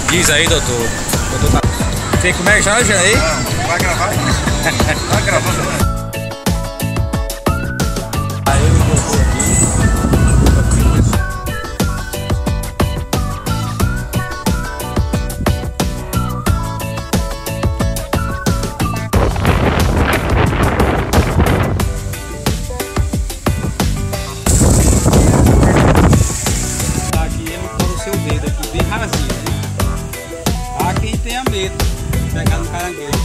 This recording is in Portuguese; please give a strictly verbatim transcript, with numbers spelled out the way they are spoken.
Diz aí, doutor. doutor tá... Tem como é que já aí? Não, vai gravar? Vai gravando. Aí eu vou aqui. Dedo aqui bem rasinho, né? Há quem tenha medo de pegar no caranguejo.